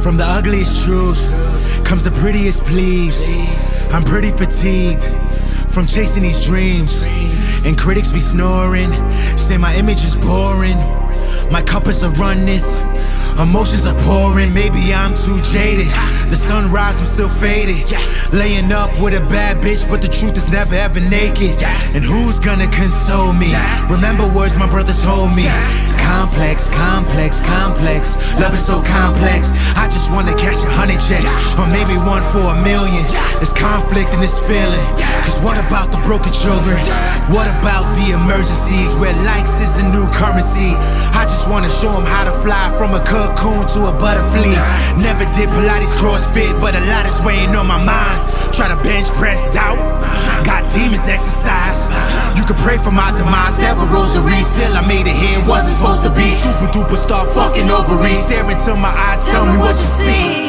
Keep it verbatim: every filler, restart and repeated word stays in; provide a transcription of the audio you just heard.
From the ugliest truth comes the prettiest pleas. I'm pretty fatigued from chasing these dreams, and critics be snoring, say my image is boring. My cup is a runneth, emotions are pouring. Maybe I'm too jaded. The sunrise, I'm still faded. Laying up with a bad bitch, but the truth is never ever naked. And who's gonna console me? Remember words my brother told me. Complex, complex, complex. Love is so complex. I just wanna cash a hundred checks, or maybe one for a million. There's conflict in this feeling. Cause what about the broken children? What about the emergencies where likes is the new currency? I just wanna show them how to fly from a cocoon to a butterfly. Never did Pilates CrossFit, but a lot is weighing on my mind. Try to bench press doubt, got demons exercise. You could pray for my demise, devil rosary. Still I made it here, wasn't supposed to be. Super duper star fucking ovaries. Stare into my eyes, tell me what you see.